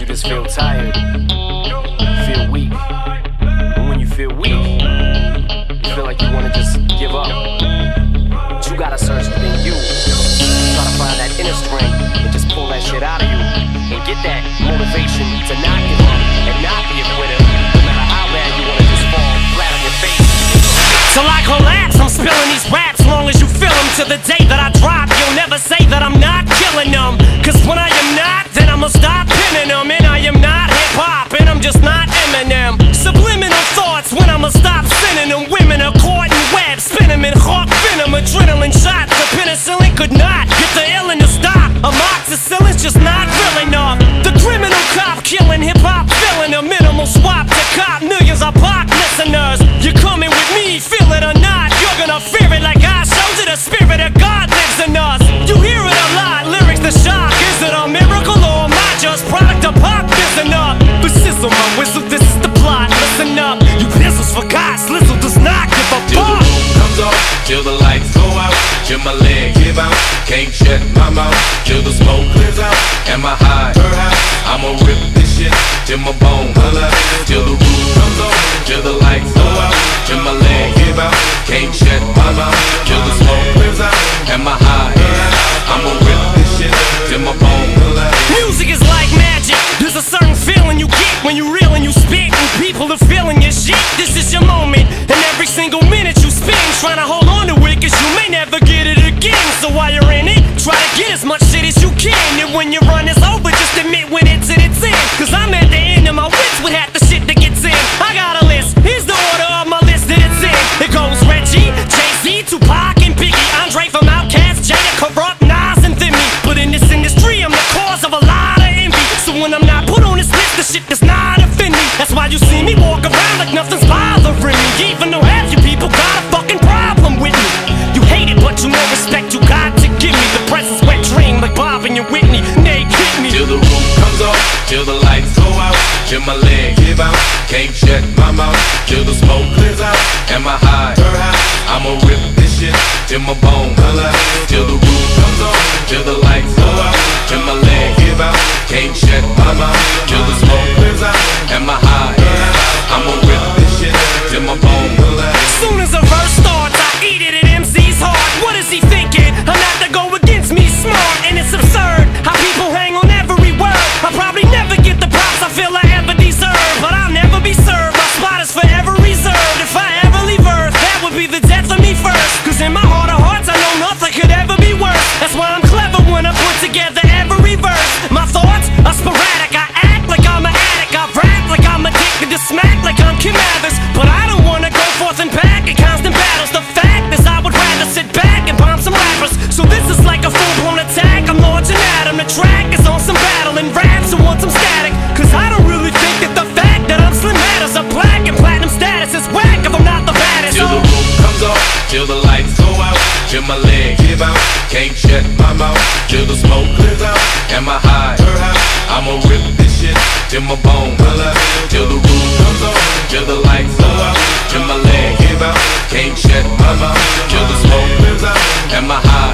niggas feel tired, feel weak. And when you feel weak, you feel like you wanna just give up. But you gotta search within you. Try to find that inner strength and just pull that shit out of you. And get that motivation to not give up and not be a quitter. No matter how bad you wanna just fall flat on your face. Till I collapse, I'm spilling these raps long as you feel them. To the day that I drop, you'll never say that I'm not killing them. Cause when I am not, then I'ma stop pinning them. And I am not hip-hop, and I'm just not Eminem. Subliminal thoughts when I'ma stop sending them. Women are caught in webs, spin them in hawk venom. Adrenaline shots, the penicillin could not get the illin' to stop. Amoxicillin's just not real enough. The criminal cop killing hip-hop, filling a minimal swap to cop millions of pop listeners. You're coming with me, feel it or not, you're gonna fear it like I showed you. The spirit of God lives in us. You hear it a lot, lyrics to shock. Is it a miracle or am I just product of pop? Listen up, but sizzle my whistle, this is the plot. Listen up, you pistols forgot, Slizzle does not give a till fuck. the roof comes off, till the lights go out, till my leg give out, can't shut my mouth, till the smoke clears out. Am I high? I'ma rip this shit till my bone holla. Till the roof comes off, till the lights go out, till my leg give out, can't shut my mouth, till the smoke clears out. Am I high? I'ma rip this shit till my bone holla. Music is like magic. There's a certain feeling you get when you reel and you spit, and people are feeling your shit. This is your moment, and every single minute you spend trying to hold on to it, cause you may never get it again. So while you're in it, try to get as much shit as you can. And when your run is over, just admit when it's in its end. Cause I'm at the end of my wits with half the shit that gets in. I got a list, here's the order of my list that it's in. It goes Reggie, Jay-Z, Tupac, and Biggie, Andre from Outkast, Jada, Corrupt, Nas, and Thimmy. But in this industry, I'm the cause of a lot of envy. So when I'm not put on this list, the shit does not offend me. That's why you see me walk around like nothing's bothering me. Even though half you people got a fucking problem with me. You hate it, but you know respect you got to give me. The presence wet dream like Bob and your Whitney. Nate hit me. Till the roof comes off, till the lights go out, till my leg give out, can't shut my mouth, till the smoke clears out. Am I high? I'ma rip this shit till my bone holla. Till the roof comes off, till the lights go out, till my leg give out, can't shut my mouth, till the smoke clears out. Am I high? I'ma rip this shit till my bone holla. Soon as a verse starts, I eat it at MC's heart. What is he thinking? I'm not to go against me, smart, and it's absurd how people hang on every word. I'll probably never get the props I feel I ever deserve, but I'll never be served. My spot is forever reserved. If I ever leave Earth, that would be the death of me first. Cause in my heart of hearts, I know nothing could ever be worse. That's why I'm clever when I put together every verse. My thoughts are sporadic. I act like I'm an addict. I rap like I'm addicted to smack like I'm Kim Mathers. But I don't wanna go forth and back in constant battles. The fact is I would rather sit back and bomb some rappers. So this is like a full-blown attack. I'm launching at 'em. The track is on some battle and raps who want some static. Cause I don't really think that the fact that I'm Slim matters. A black and platinum status is whack if I'm not the baddest. Till the roof comes off, till the lights go out, till my leg give out, can't shut my mouth, till the smoke clears out. Am I high? I'ma rip this shit till my bone holla. Till the roof comes off, till the lights go out, till my leg give out, can't shut my mouth, till the smoke clears out. Am I high?